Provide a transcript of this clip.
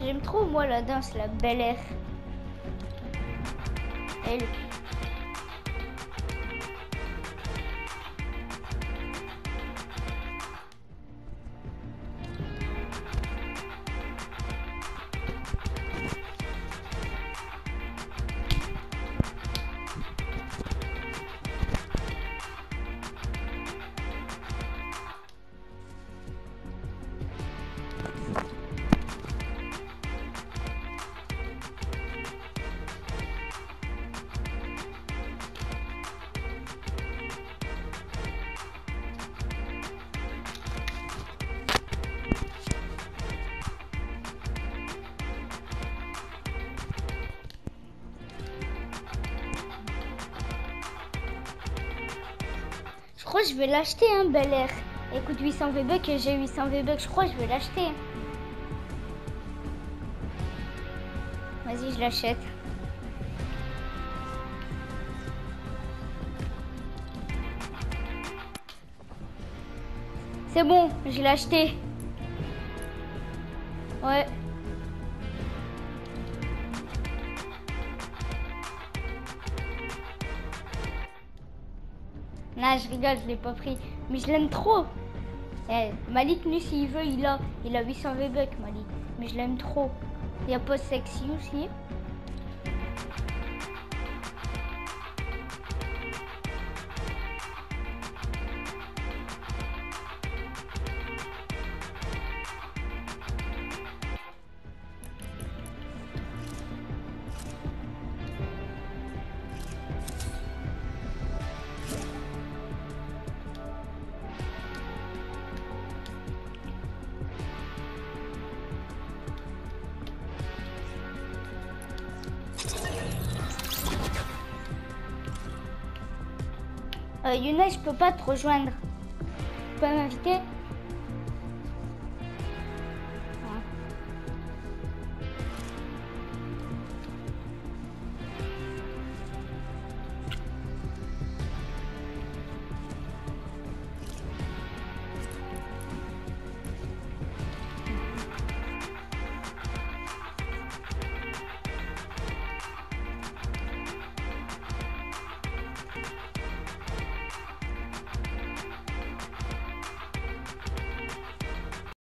J'aime trop moi la danse, la Bel Air. Elle. Je crois que je vais l'acheter, hein, Bel Air. Écoute, 800 V-Bucks, j'ai 800 V-Bucks, je crois que je vais l'acheter. Vas-y, je l'achète. C'est bon, je l'ai acheté. Ouais. Non, je rigole, je l'ai pas pris. Mais je l'aime trop. Eh, Malik, lui, s'il veut, il a 800 V-Bucks, Malik. Mais je l'aime trop. Il y a pas sexy aussi. Younes, je peux pas te rejoindre. Tu peux m'inviter?